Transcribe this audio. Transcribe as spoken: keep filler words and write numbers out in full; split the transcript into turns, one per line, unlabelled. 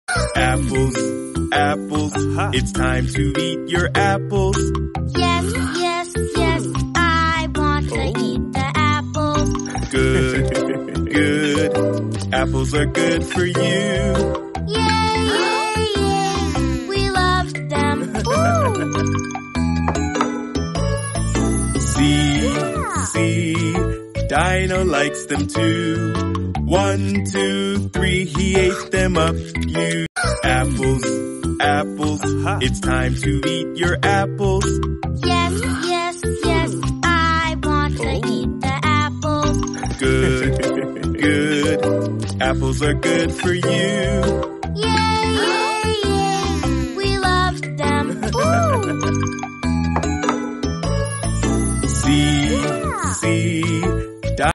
Apples, apples, it's time to eat your apples.
Yes, yes, yes, I want to eat the apples.
Good, good, apples are good for you.
Yay, yay, yay, we love them. Woo!
See, see, Dino likes them too. One, two, three, he ate them up, you. Apples, apples, it's time to eat your apples.
Yes, yes, yes, I want to eat the apples.
Good, good, apples are good for you.
Yay, yay, yay, we love them. Woo!